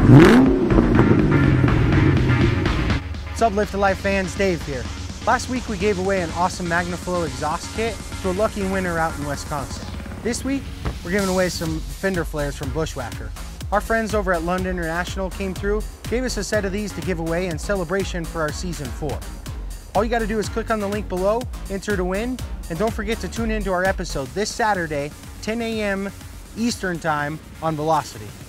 What's up, Lift to Life fans? Dave here. Last week we gave away an awesome Magnaflow exhaust kit to a lucky winner out in Wisconsin. This week we're giving away some fender flares from Bushwacker. Our friends over at London International came through, gave us a set of these to give away in celebration for our season 4. All you got to do is click on the link below, enter to win, and don't forget to tune into our episode this Saturday, 10 a.m. Eastern Time on Velocity.